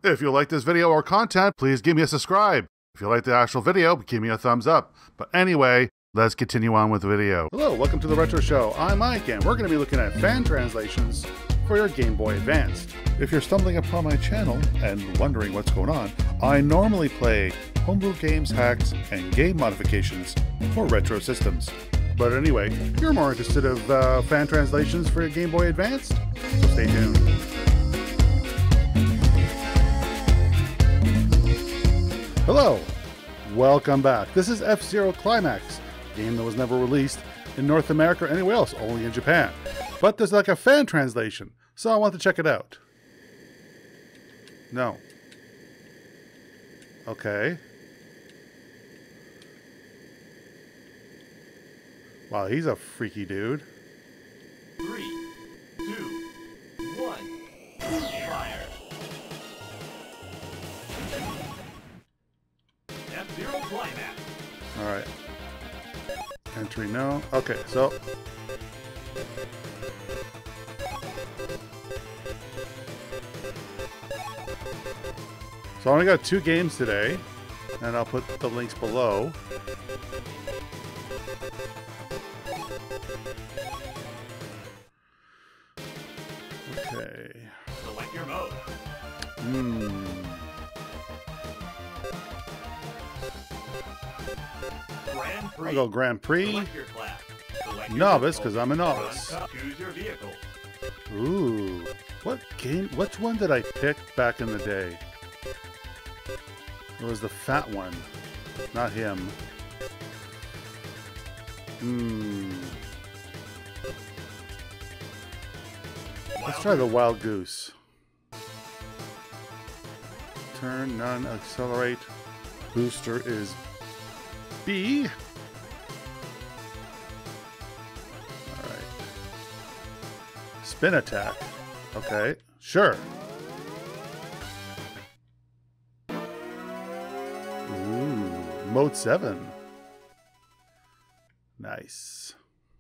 If you like this video or content, please give me a subscribe. If you like the actual video, give me a thumbs up. But anyway, let's continue on with the video. Hello, welcome to the Retro Show. I'm Mike, and we're going to be looking at fan translations for your Game Boy Advance. If you're stumbling upon my channel and wondering what's going on, I normally play homebrew games, hacks, and game modifications for retro systems. But anyway, if you're more interested in fan translations for your Game Boy Advance, so stay tuned. Hello, welcome back. This is F-Zero Climax, a game that was never released in North America or anywhere else, only in Japan. But there's like a fan translation, so I want to check it out. No. Okay. Wow, he's a freaky dude. 3, 2, 1, fire. F-Zero Climax. Alright. Entry no. Okay, so. So I only got 2 games today, and I'll put the links below. Okay. Select your mode. Grand Prix. I'll go Grand Prix. Select your class. Select your Novice, because I'm a novice. Choose your vehicle. Ooh. What game? Which one did I pick back in the day? It was the fat one. Not him. Let's try the Wild Goose. Turn, none, accelerate. Booster is B. Alright. Spin attack. Okay, sure. Ooh, mode 7. Nice.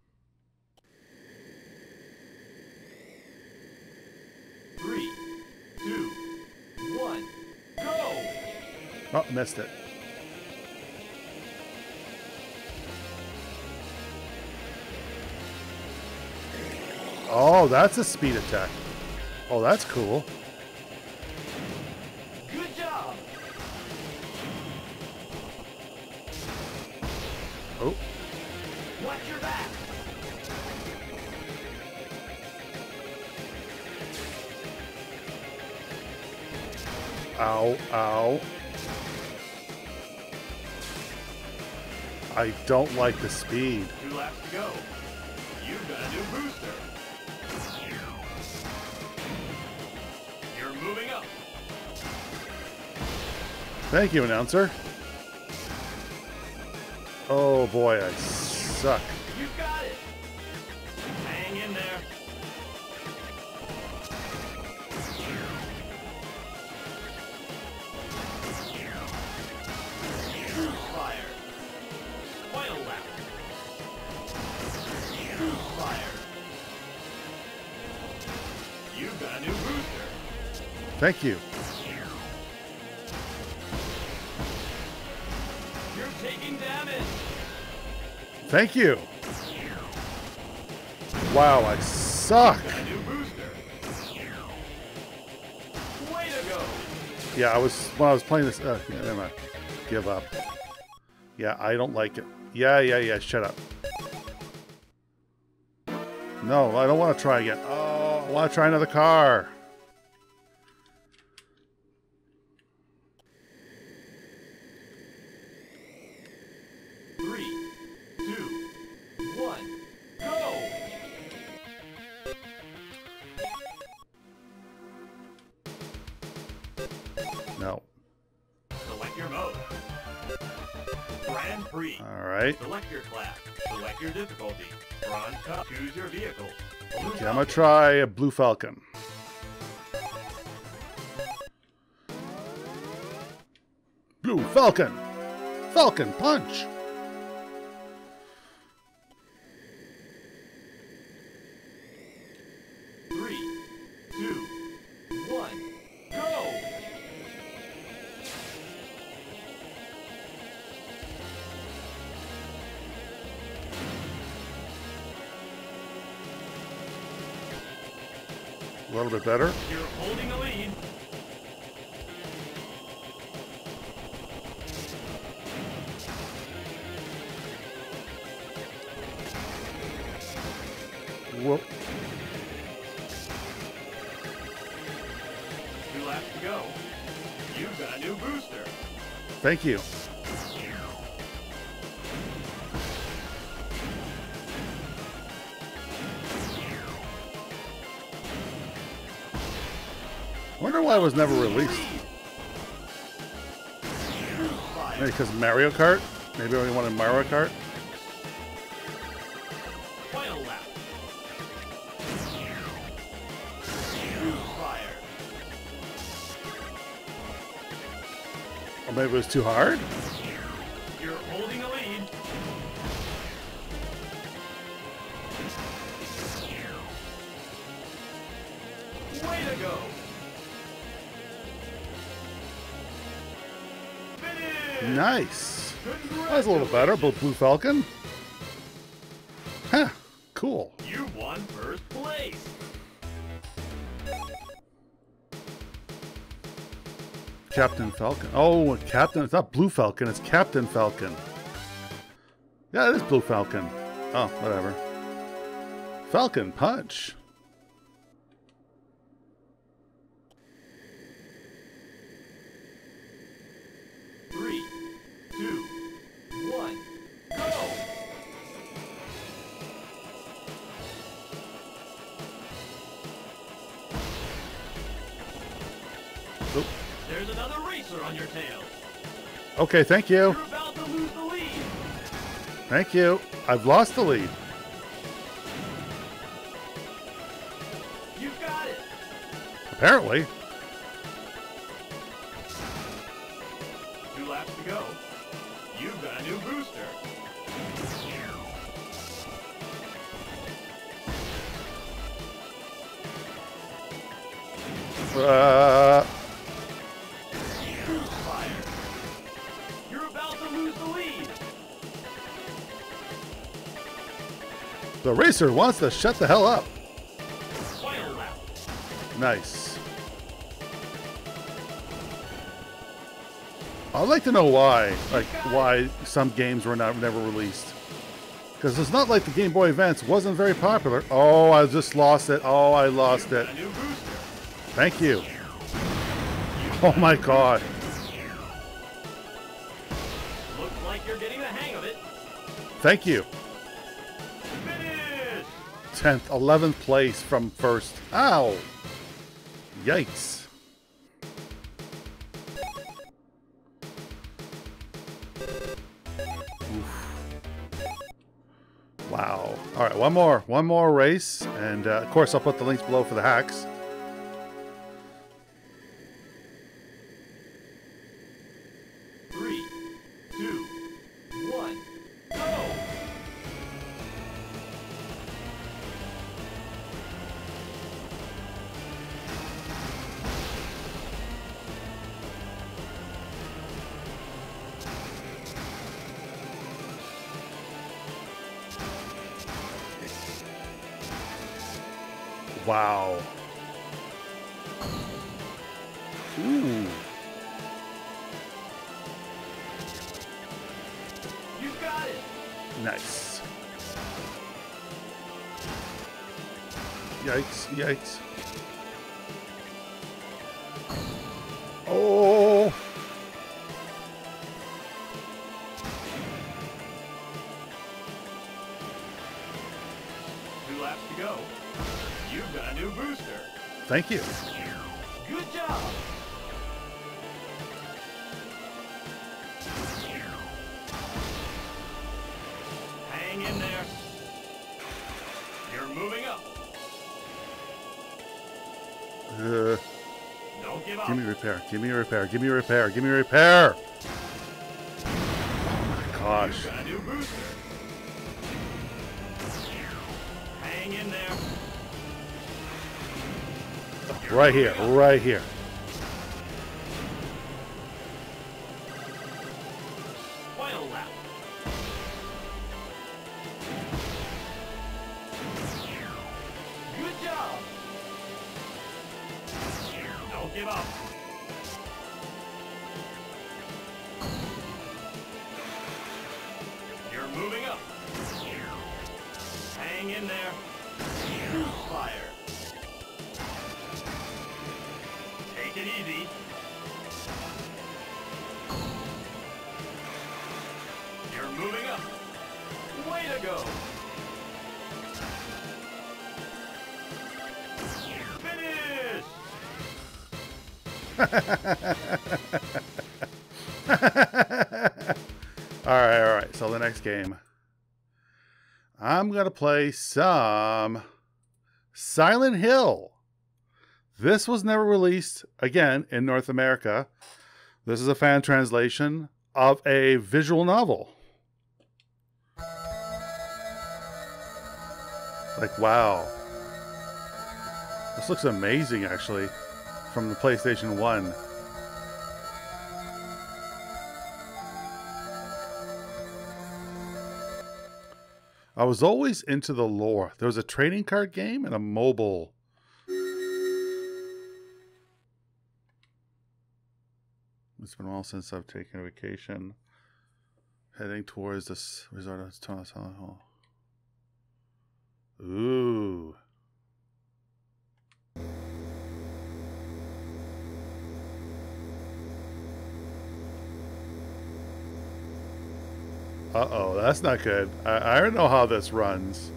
Three, 2, 1, go! Oh, missed it. Oh, that's a speed attack. Oh, that's cool. Good job! Oh. Watch your back! Ow, ow. I don't like the speed. 2 laps to go. You've got a new booster. You're moving up. Thank you, announcer. Oh boy, I suck. You got it. Hang in there. Fire. Final lap. Fire. You've got a new booster. Thank you. You're taking damage. Thank you. Wow, I suck. Got a new booster. Way to go. Yeah, when I was playing this. Yeah, never mind. Give up. Yeah, I don't like it. Yeah. Shut up. No, I don't want to try again. Oh, I want to try another car. Three, 2, 1, go! No. Select your mode. Grand Prix. All right. Select your class. Select your difficulty. Bronze Cup. Choose your vehicle. Blue Okay, I'm gonna try a Blue Falcon. Blue Falcon. Falcon Punch. little bit better. You're holding a lead. Whoop. 2 laps to go. You've got a new booster. Thank you. I wonder why it was never released. Maybe because of Mario Kart? Maybe we wanted Mario Kart? Final lap. Fire. Or maybe it was too hard? You're holding a lead. Way to go. Finish. Nice. That was a little better, but Blue Falcon. Huh. Cool. You won first place. Captain Falcon. Oh, Captain. It's not Blue Falcon. It's Captain Falcon. Yeah, it is Blue Falcon. Oh, whatever. Falcon Punch. Three, two, one, go! Oop. There's another racer on your tail. Okay, thank you. You're about to lose the lead. Thank you. I've lost the lead. You've got it. Apparently. 2 laps to go. You've got a new booster. Fire. You're about to lose the lead. The racer wants to shut the hell up. Final lap. Nice. I'd like to know why. Like, why some games were never released. Because it's not like the Game Boy Advance wasn't very popular. Oh, I just lost it. Oh, I lost it. A new booster. Thank you. Oh my god. Looks like you're getting the hang of it. Thank you. Finish. 10th, 11th place from first. Ow. Yikes. Oof. Wow. All right, one more race, and of course I'll put the links below for the hacks. Three, two, one, go! Wow. Ooh. You got it. Nice. Yikes, yikes. Oh. Two laps to go. You've got a new booster. Thank you. Good job. Hang in there. You're moving up. Don't give up. Give me repair. Give me repair. Give me repair. Give me repair. Oh my gosh. You've got a new booster. Hang in there. Right here. Right here. Final lap. Good job. give up. You're moving up. Hang in there. Fire. Take it easy. You're moving up. Way to go. Finish. All right. So the next game, I'm gonna play some Silent Hill. This was never released again in North America. This is a fan translation of a visual novel. Like, wow. This looks amazing, actually, from the PlayStation 1. I was always into the lore. There was a trading card game and a mobile. It's been a while since I've taken a vacation. Heading towards this resort of Silent Hill. Ooh. Uh-oh, that's not good. I don't know how this runs.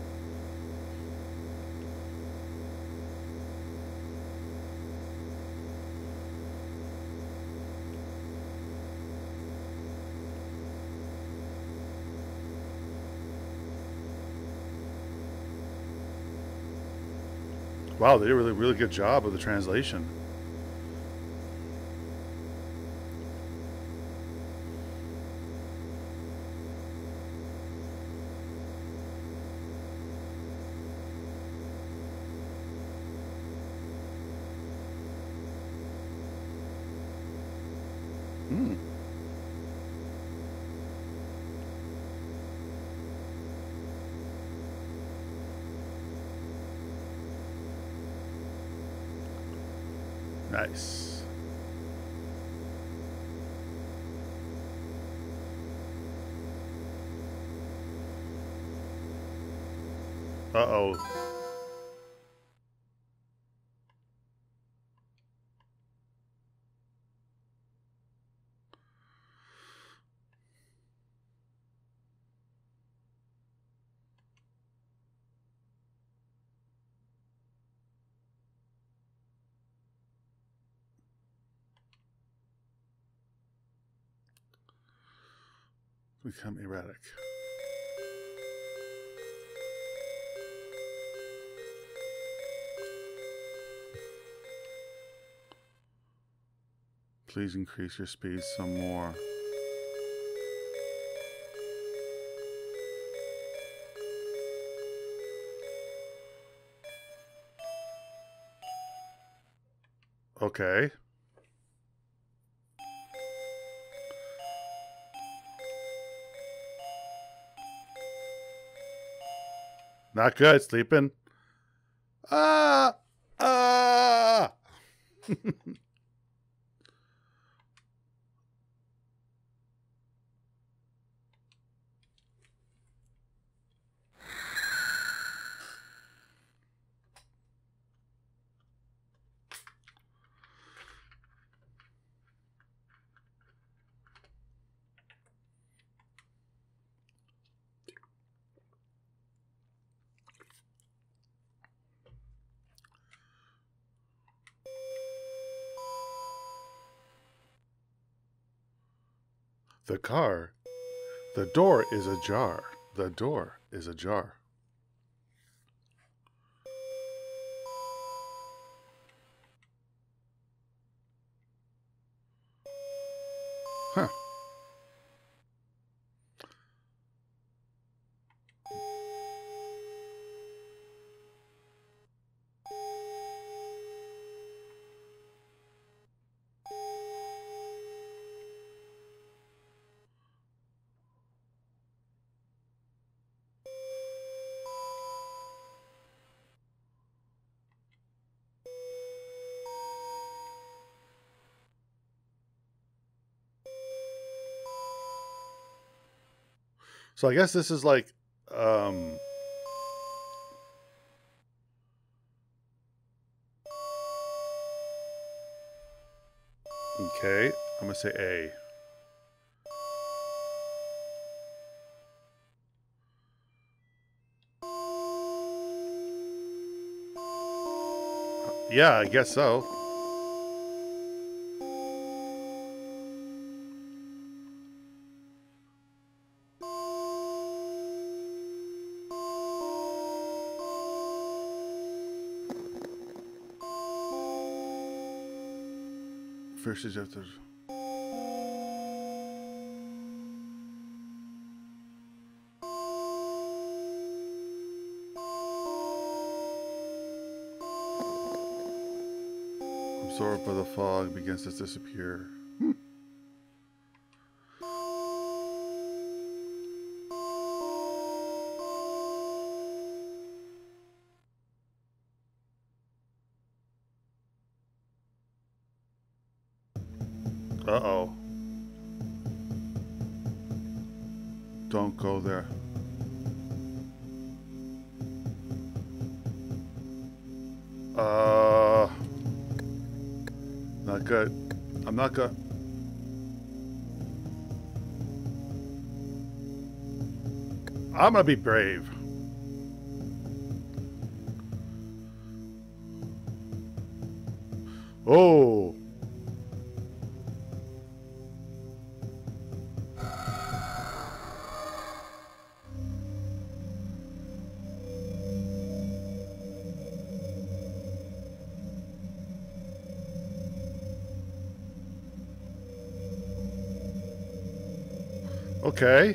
Wow, they did a really good job of the translation. Hmm. Nice. Uh-oh. Become erratic. Please increase your speed some more. Okay. Not good, sleeping. Ah! Ah! The car. The door is ajar. The door is ajar. Huh. So I guess this is like, okay, I'm gonna say A. Yeah, I guess so. First is after. Absorbed by the fog, begins to disappear. Uh-oh. Don't go there. Not good. I'm not good. I'm gonna be brave. Oh. Okay.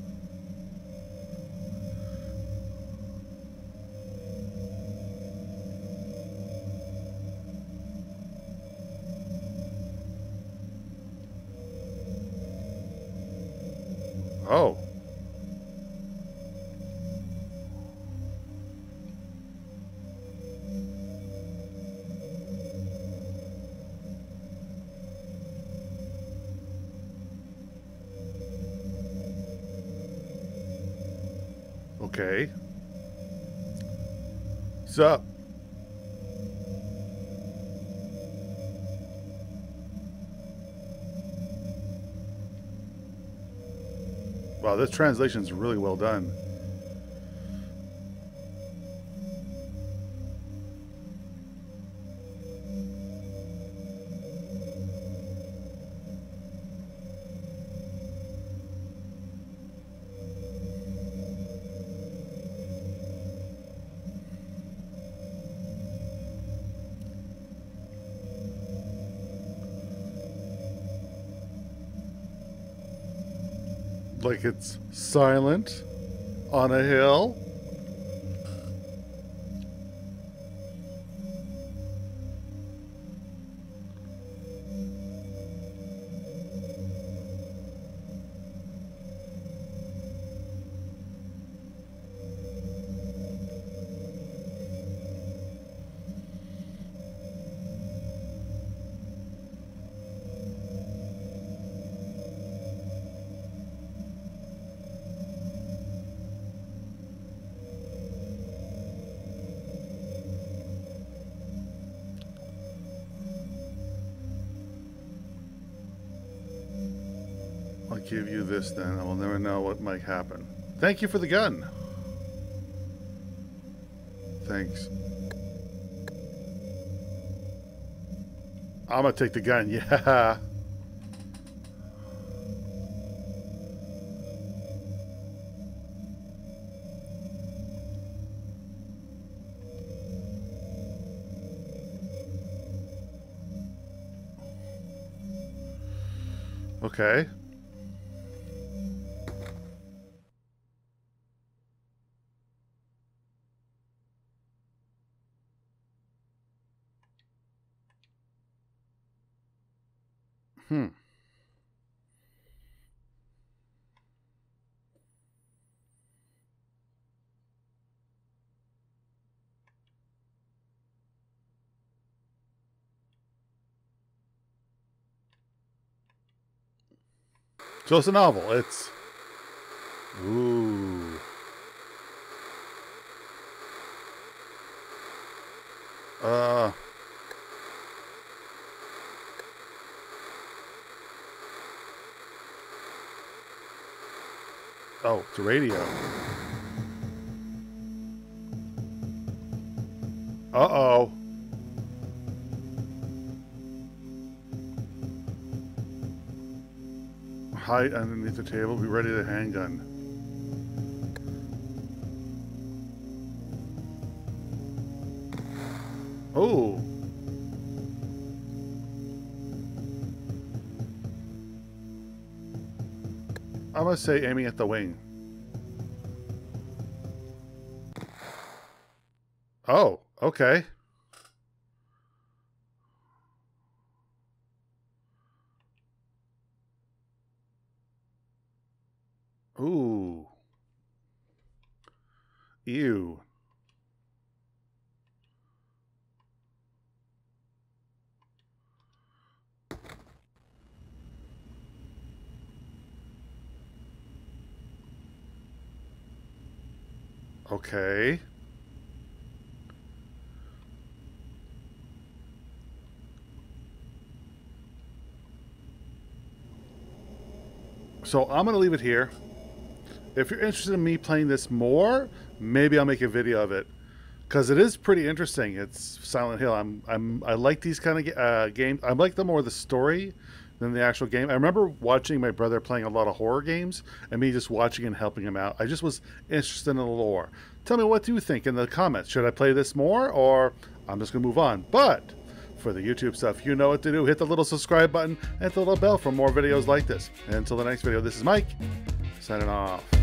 Oh. Okay. What's up? Wow, this translation is really well done. Like it's silent on a hill. I'll give you this then. I will never know what might happen. Thank you for the gun. Thanks. I'm gonna take the gun, yeah. Okay. Hmm. So it's a novel. It's Ooh. Oh, it's a radio. Uh-oh. Hide underneath the table. Be ready to handgun. Oh. I'm gonna say aiming at the wing. Oh, okay. Ooh. Ew. Okay. So I'm going to leave it here. If you're interested in me playing this more, maybe I'll make a video of it, because it is pretty interesting. It's Silent Hill. I like these kind of games. I like the more the story than the actual game. I remember watching my brother playing a lot of horror games and me just watching and helping him out. I just was interested in the lore. Tell me, what do you think in the comments? Should I play this more, or I'm just going to move on? But for the YouTube stuff, you know what to do. Hit the little subscribe button and hit the little bell for more videos like this. And until the next video, this is Mike, signing off.